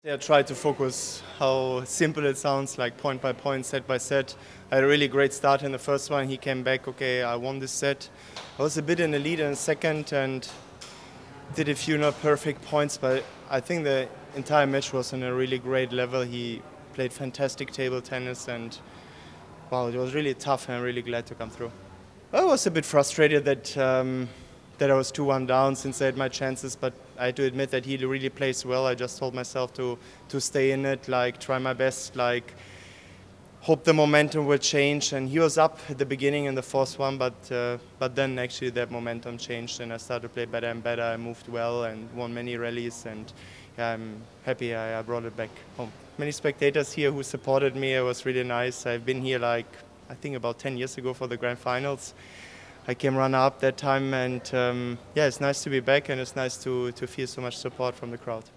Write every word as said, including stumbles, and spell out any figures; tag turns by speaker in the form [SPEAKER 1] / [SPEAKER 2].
[SPEAKER 1] I tried to focus how simple it sounds, like point by point, set by set. I had a really great start in the first one. He came back, okay, I won this set. I was a bit in the lead in the second and did a few not perfect points, but I think the entire match was on a really great level. He played fantastic table tennis and wow, it was really tough and I'm really glad to come through. I was a bit frustrated that um, that I was two one down since I had my chances, but I had to admit that he really plays well. I just told myself to to stay in it, like try my best, like hope the momentum will change. And he was up at the beginning in the fourth one, but uh, but then actually that momentum changed and I started to play better and better. I moved well and won many rallies, and yeah, I'm happy I, I brought it back home. Many spectators here who supported me. It was really nice. I've been here like I think about ten years ago for the grand finals. I came runner-up that time, and um, yeah, it's nice to be back and it's nice to, to feel so much support from the crowd.